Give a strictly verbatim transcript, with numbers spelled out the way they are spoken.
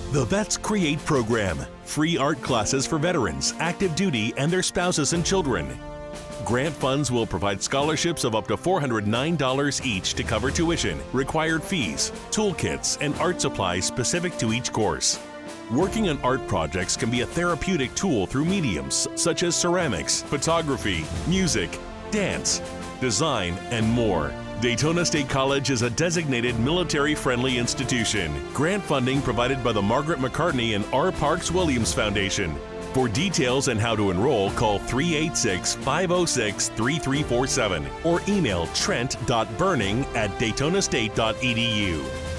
The Vets Create program. Free art classes for veterans, active duty, and their spouses and children. Grant funds will provide scholarships of up to four hundred nine dollars each to cover tuition, required fees, toolkits, and art supplies specific to each course. Working on art projects can be a therapeutic tool through mediums such as ceramics, photography, music, dance, design, and more. Daytona State College is a designated military-friendly institution. Grant funding provided by the Margaret McCartney and R. Parks Williams Foundation. For details and how to enroll, call three eight six, five oh six, three three four seven or email trent dot berning at daytona state dot e d u.